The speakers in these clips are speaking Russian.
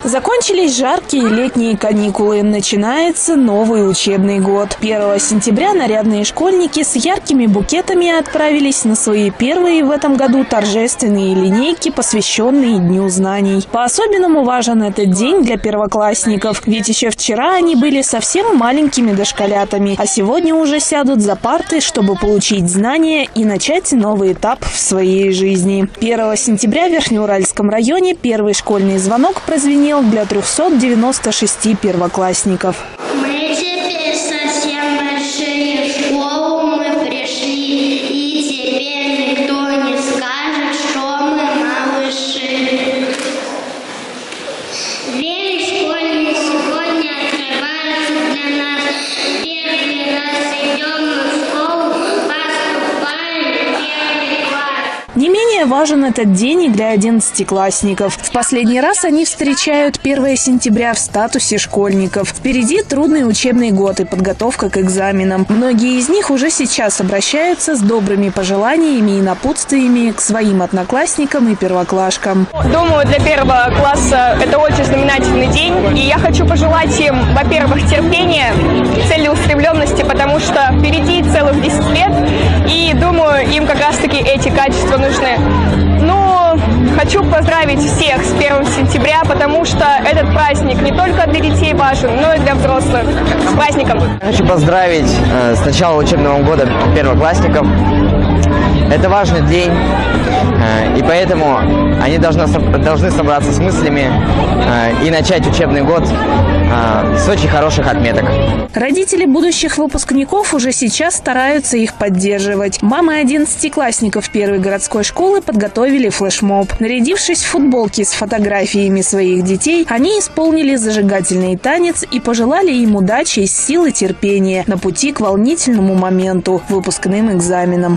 Закончились жаркие летние каникулы. Начинается новый учебный год. 1 сентября нарядные школьники с яркими букетами отправились на свои первые в этом году торжественные линейки, посвященные Дню знаний. По-особенному важен этот день для первоклассников, ведь еще вчера они были совсем маленькими дошколятами, а сегодня уже сядут за парты, чтобы получить знания и начать новый этап в своей жизни. 1 сентября в Верхнеуральском районе первый школьный звонок прозвенел для 396 первоклассников. Мы теперь совсем большие, в школу мы пришли, и теперь никто не скажет, что мы малыши. Двери школьные сегодня открываются для нас. Первый раз идем мы в школу, поступаем в первый класс. Не менее важен этот день и для 11-классников. В последний раз они встречают 1 сентября в статусе школьников. Впереди трудный учебный год и подготовка к экзаменам. Многие из них уже сейчас обращаются с добрыми пожеланиями и напутствиями к своим одноклассникам и первоклашкам. Думаю, для первого класса это очень знаменательный день. И я хочу пожелать им, во-первых, терпения, целеустремленности, потому что впереди целых 10 лет. И думаю, им как раз-таки эти качества нужны. Но хочу поздравить всех с 1 сентября, потому что этот праздник не только для детей важен, но и для взрослых. С праздником! Хочу поздравить с начала учебного года первоклассников. Это важный день, и поэтому они должны собраться с мыслями и начать учебный год с очень хороших отметок. Родители будущих выпускников уже сейчас стараются их поддерживать. Мамы 11-классников первой городской школы подготовили флешмоб. Нарядившись в футболки с фотографиями своих детей, они исполнили зажигательный танец и пожелали им удачи, силы, терпения на пути к волнительному моменту – выпускным экзаменам.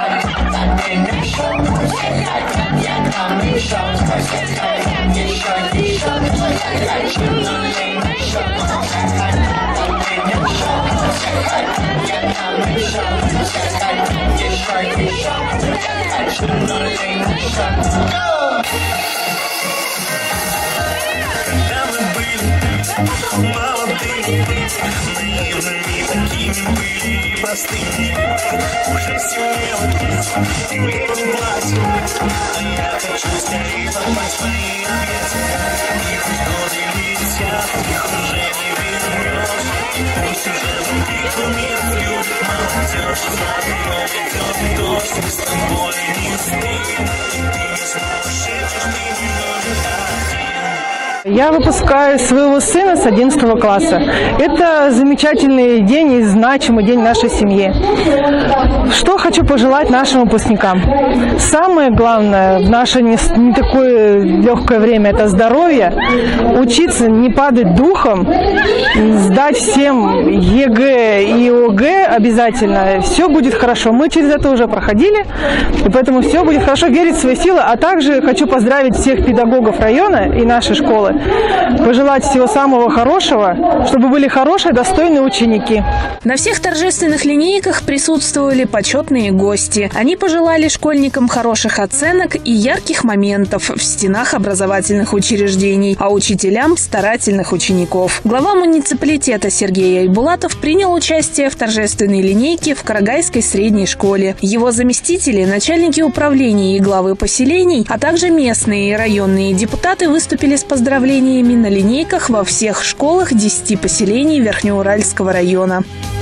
Когда мы были молодыми, наивными такими были, простыми, уже сильнее и в летнем платье, а я хочу скорее попасть в твои объятия. И хоть годы летят, их уже не вернешь, пусть уже забит мир, любит молодежь, за окном идет дождь, мы с тобой не успеем, и ты не сможешь, шепчешь, ты не нужен один. Я выпускаю своего сына с 11 класса. Это замечательный день и значимый день нашей семьи. Что хочу пожелать нашим выпускникам? Самое главное в наше не такое легкое время – это здоровье. Учиться, не падать духом, сдать всем ЕГЭ и ОГЭ обязательно. Все будет хорошо. Мы через это уже проходили, и поэтому все будет хорошо. Верить в свои силы. А также хочу поздравить всех педагогов района и нашей школы. Пожелать всего самого хорошего, чтобы были хорошие, достойные ученики. На всех торжественных линейках присутствовали почетные гости. Они пожелали школьникам хороших оценок и ярких моментов в стенах образовательных учреждений, а учителям – старательных учеников. Глава муниципалитета Сергей Айбулатов принял участие в торжественной линейке в Карагайской средней школе. Его заместители, начальники управлений и главы поселений, а также местные и районные депутаты выступили с поздравлениями на линейках во всех школах 10 поселений Верхнеуральского района.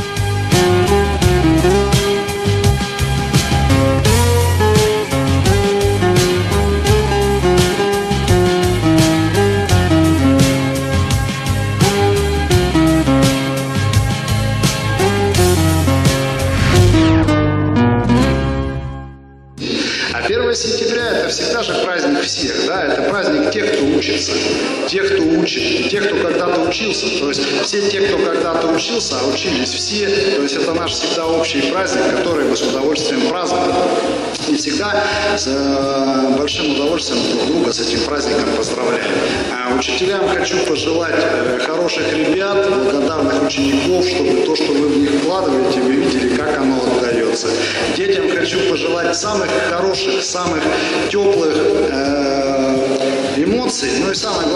А 1 сентября – это всегда же праздник всех, да, это праздник тех, кто учится, тех, кто учит, и тех, кто когда-то учился. То есть все те, кто когда-то учился, а учились все, то есть это наш всегда общий праздник, который мы с удовольствием празднуем. И всегда с большим удовольствием друг друга с этим праздником поздравляем. А учителям хочу пожелать хороших ребят, благодарных учеников, чтобы то, что вы в них вкладываете, вы видели, как оно отдается. Детям хочу пожелать самых хороших, самых теплых эмоций, ну и самое главное, хороших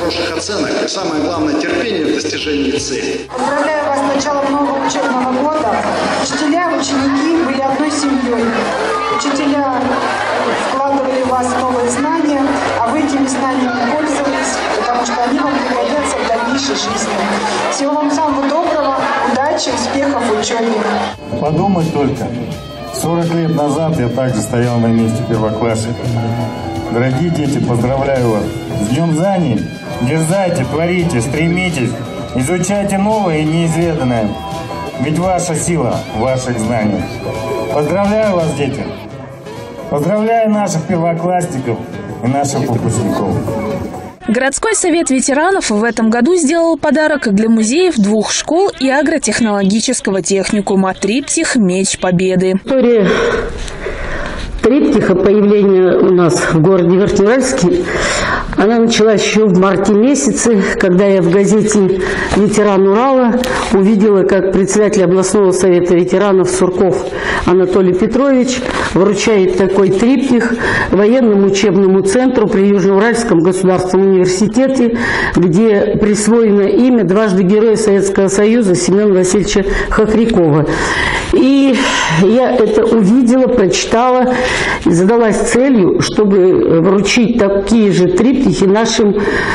хороших оценок и, самое главное, терпения в достижении цели. Поздравляю вас с началом нового учебного года. Учителя, ученики были одной семьей. Учителя вкладывали в вас новые знания, а вы этими знаниями пользовались, потому что они вам пригодятся в дальнейшей жизни. Всего вам самого доброго, удачи, успехов в учебе. Подумать только, 40 лет назад я также стоял на месте первоклассника. Дорогие дети, поздравляю вас с Днем знаний. Дерзайте, творите, стремитесь, изучайте новое и неизведанное. Ведь ваша сила в ваших знаниях. Поздравляю вас, дети. Поздравляю наших первоклассников и наших выпускников. Городской совет ветеранов в этом году сделал подарок для музеев 2 школ и агротехнологического техникума «Триптих. Меч Победы». История триптиха, появления у нас в городе Верхнеуральске, она началась еще в марте месяце, когда я в газете «Ветеран Урала» увидела, как председатель областного совета ветеранов Сурков Анатолий Петрович вручает такой триптих военному учебному центру при Южноуральском государственном университете, где присвоено имя дважды Героя Советского Союза Семена Васильевича Хохрякова. И я это увидела, прочитала и задалась целью, чтобы вручить такие же триптихи нашим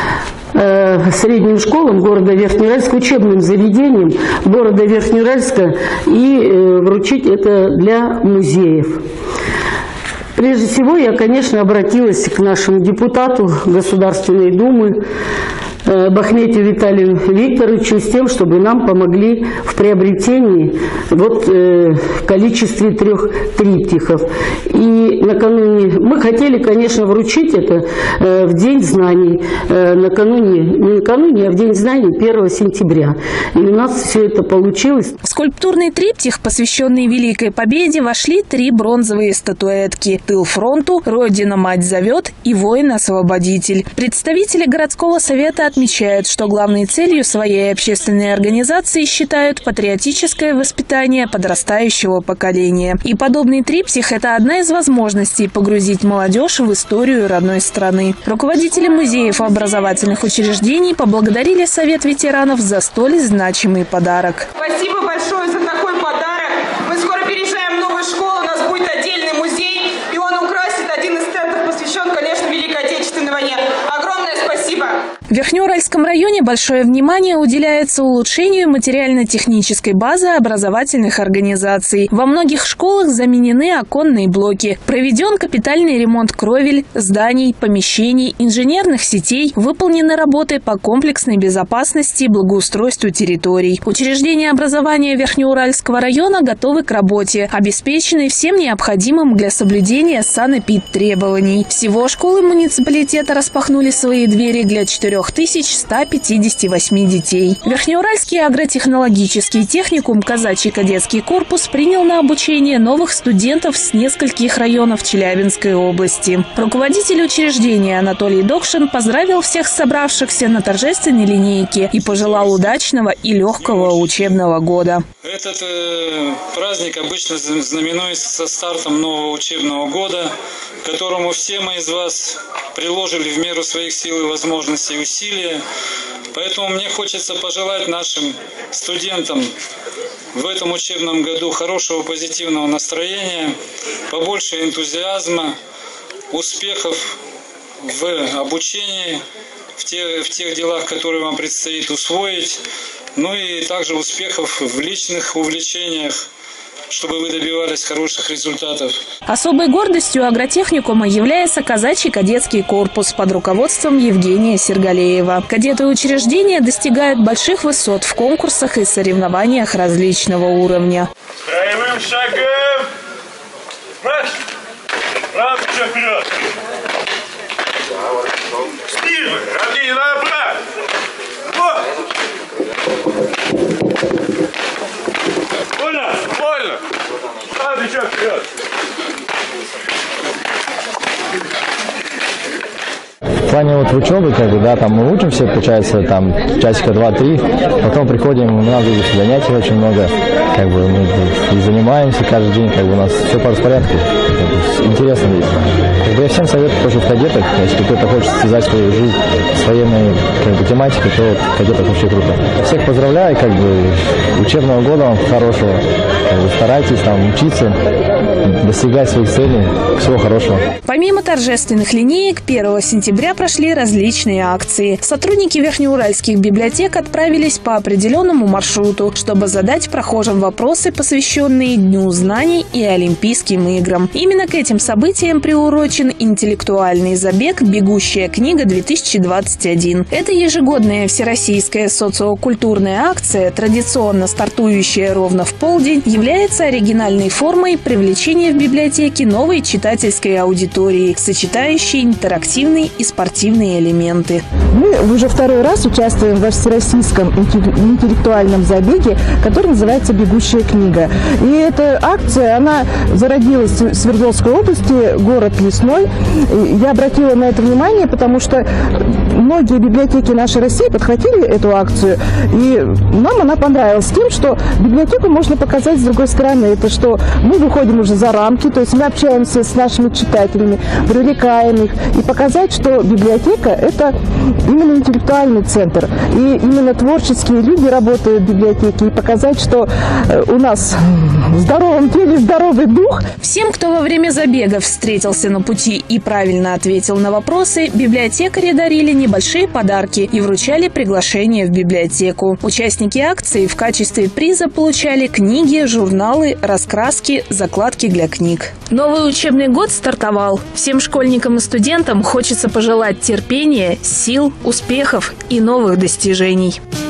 средним школам города Верхнеуральска, учебным заведениям города Верхнеуральска и вручить это для музеев. Прежде всего, я, конечно, обратилась к нашему депутату Государственной Думы Бахметию Виталию Викторовичу с тем, чтобы нам помогли в приобретении количестве 3 триптихов. И накануне мы хотели, конечно, вручить это в День знаний, не накануне, а в День знаний 1 сентября. И у нас все это получилось. В скульптурный триптих, посвященный Великой Победе, вошли 3 бронзовые статуэтки: «Тыл фронту», «Родина мать зовет» и «Воин-освободитель». Представители городского совета отмечают, что главной целью своей общественной организации считают патриотическое воспитание подрастающего поколения. И подобный триптих – это одна из возможностей погрузить молодежь в историю родной страны. Руководители музеев и образовательных учреждений поблагодарили Совет ветеранов за столь значимый подарок. Спасибо большое за такой подарок. Мы скоро переезжаем в новую школу, у нас будет отдельный музей, и он украсит один из стендов, посвящен, конечно, Великой Отечественной войне. Огромное спасибо! В Верхнеуральском районе большое внимание уделяется улучшению материально-технической базы образовательных организаций. Во многих школах заменены оконные блоки. Проведен капитальный ремонт кровель, зданий, помещений, инженерных сетей. Выполнены работы по комплексной безопасности и благоустройству территорий. Учреждения образования Верхнеуральского района готовы к работе, обеспечены всем необходимым для соблюдения санэпидтребований. Всего школы муниципалитета распахнули свои двери для 4158 детей. Верхнеуральский агротехнологический техникум «Казачий кадетский корпус» принял на обучение новых студентов с нескольких районов Челябинской области. Руководитель учреждения Анатолий Докшин поздравил всех собравшихся на торжественной линейке и пожелал удачного и легкого учебного года. Этот праздник обычно знаменуется стартом нового учебного года, к которому все мы из вас приложили в меру своих сил и возможностей усилия. Поэтому мне хочется пожелать нашим студентам в этом учебном году хорошего позитивного настроения, побольше энтузиазма, успехов в обучении, в тех делах, которые вам предстоит усвоить, ну и также успехов в личных увлечениях, чтобы вы добивались хороших результатов. Особой гордостью агротехникума является казачий кадетский корпус под руководством Евгения Сергалеева. Кадеты учреждения достигают больших высот в конкурсах и соревнованиях различного уровня. Строевым шагом! Марш! Правда, что вперед! Снизу! Равнее направо! Больно! Больно! Правда, что вперед! плане вот учебы, как бы, да, там мы учимся, получается, там часика 2-3, потом приходим, у нас здесь занятий очень много, как бы мы и занимаемся каждый день, как бы у нас все по распорядку, как бы, интересно здесь. Как бы я всем советую тоже в кадетах, если кто-то хочет связать свою жизнь с военной, как бы, тематикой, то в кадетах вообще круто. Всех поздравляю, как бы, учебного года вам хорошего, как бы, старайтесь там учиться, достигать своих целей. Всего хорошего. Помимо торжественных линеек, 1 сентября прошли различные акции. Сотрудники верхнеуральских библиотек отправились по определенному маршруту, чтобы задать прохожим вопросы, посвященные Дню знаний и Олимпийским играм. Именно к этим событиям приурочен интеллектуальный забег «Бегущая книга-2021». Это ежегодная всероссийская социокультурная акция, традиционно стартующая ровно в полдень, является оригинальной формой привлечения в библиотеке новой читательской аудитории, сочетающей интерактивные и спортивные элементы. Мы уже второй раз участвуем во всероссийском интеллектуальном забеге, который называется «Бегущая книга». И эта акция, она зародилась в Свердловской области, город Лесной. Я обратила на это внимание, потому что многие библиотеки нашей России подхватили эту акцию, и нам она понравилась тем, что библиотеку можно показать с другой стороны. Это что мы выходим уже за рамки, то есть мы общаемся с нашими читателями, привлекаем их, и показать, что библиотека – это именно интеллектуальный центр, и именно творческие люди работают в библиотеке, и показать, что у нас в здоровом теле здоровый дух. Всем, кто во время забега встретился на пути и правильно ответил на вопросы, библиотекари дарили небольшие подарки и вручали приглашение в библиотеку. Участники акции в качестве приза получали книги, журналы, раскраски, закладки для книг. Новый учебный год стартовал. Всем школьникам и студентам хочется пожелать терпения, сил, успехов и новых достижений.